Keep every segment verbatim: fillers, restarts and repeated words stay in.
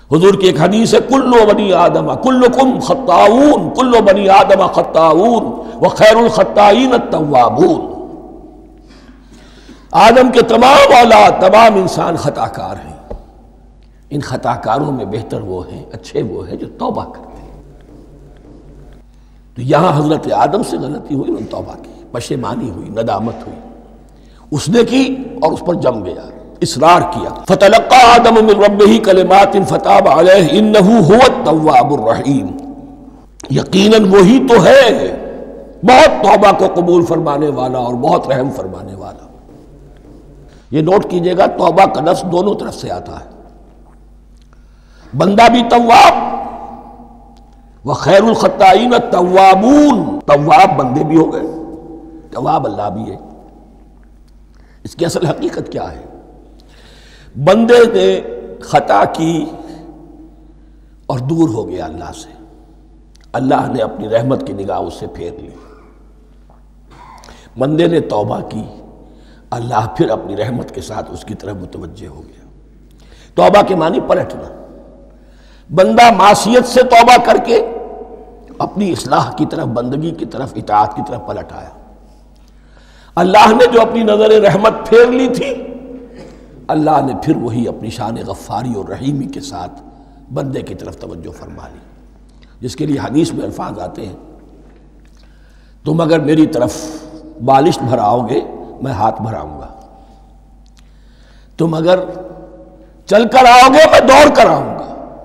हुजूर की एक हदीस है, कुल्लो बनी आदम कुल्लुकुम खत्ताऊन कुल्लो बनी आदम खत्ताऊन व खैरुल खत्ताईन तव्वाबून। आदम के तमाम औलाद, तमाम इंसान खताकार हैं। इन खताकारों में बेहतर वो हैं, अच्छे वो हैं जो तौबा करते हैं। तो यहां हजरत आदम से गलती हुई, उन्होंने तौबा की, पशेमानी हुई, नदामत हुई, उसने की और उस पर जम गया, इसरार किया। फतलक्का आदम मिन रब्बिही कलिमातिन फताब अलैहि इन्नहु हुवत तव्वाबुर रहीम। यकीनन वही तो है बहुत तौबा को कबूल फरमाने वाला और बहुत रहम फरमाने वाला। ये नोट कीजिएगा, तौबा का लफ्ज दोनों तरफ से आता है। बंदा भी तव्वाब व खैरुल खत्ताईन तव्वाबून। तव्वाब बंदे भी हो गए, तव्वाब अल्लाह भी है। इसकी असल हकीकत क्या है? बंदे ने खता की और दूर हो गया अल्लाह से, अल्लाह ने अपनी रहमत की निगाह उससे फेर ली। बंदे ने तौबा की, अल्लाह फिर अपनी रहमत के साथ उसकी तरफ मुतवज्जे हो गया। तौबा के मानी पलटना। बंदा मासियत से तौबा करके अपनी इस्लाह की तरफ, बंदगी की तरफ, इताअत की तरफ पलट आया। अल्लाह ने जो अपनी नजर रहमत फेर ली थी, अल्लाह ने फिर वही अपनी शान गफ्फारी और रहीमी के साथ बंदे की तरफ तवज्जो फरमा ली, जिसके लिए हदीस में अल्फाज आते हैं, तुम अगर मेरी तरफ बालिश भराओगे मैं हाथ भराऊंगा, तुम अगर चल कर आओगे मैं दौड़ कर आऊंगा।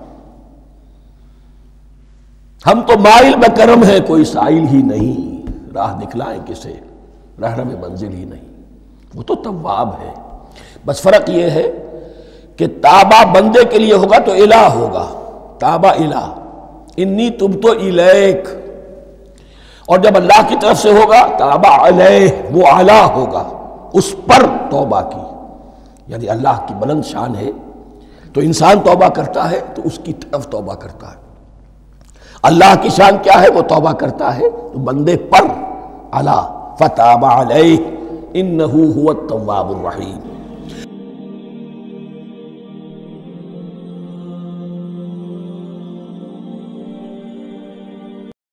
हम तो माइल बकरम है, कोई साइल ही नहीं, राह दिखलाएं किसे, रहना में मंजिल ही नहीं। वो तो तव्वाब है। बस फर्क ये है कि ताबा बंदे के लिए होगा तो इला होगा, ताबा इला, इन्नी तुम तो इलैक। और जब अल्लाह की तरफ से होगा ताबा अलैह, वो आला होगा, उस पर तौबा की, यानी अल्लाह की बुलंद शान है तो इंसान तौबा करता है तो उसकी तरफ तौबा करता है। अल्लाह की शान क्या है? वो तौबा करता है तो बंदे पर अला फताबा अलैह इन्नहु हुवत तव्वाबुर रहीम।